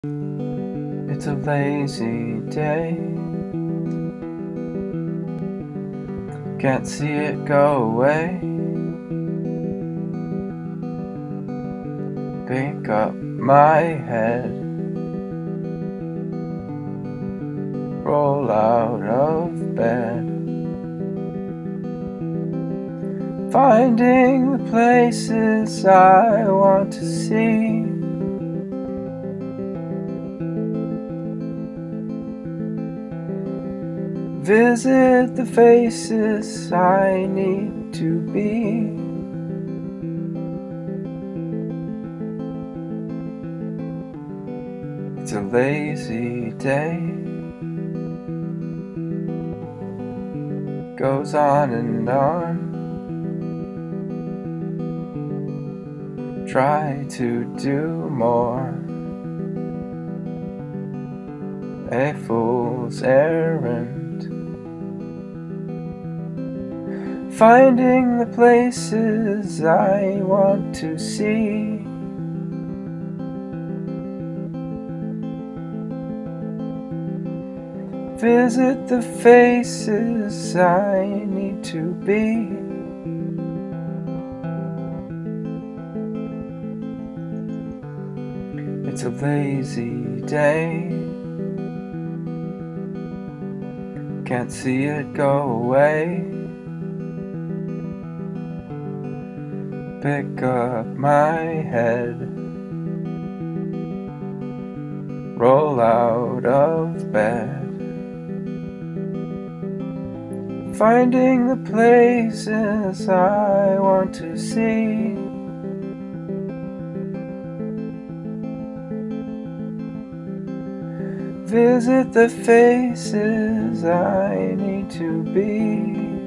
It's a lazy day. Can't see it go away. Pick up my head. Roll out of bed. Finding the places I want to see. Visit the faces I need to be. It's a lazy day. Goes on and on. Try to do more. A fool's errand. Finding the places I want to see. Visit the faces I need to be. It's a lazy day. Can't see it go away. Pick up my head. Roll out of bed. Finding the places I want to see. Visit the faces I need to be.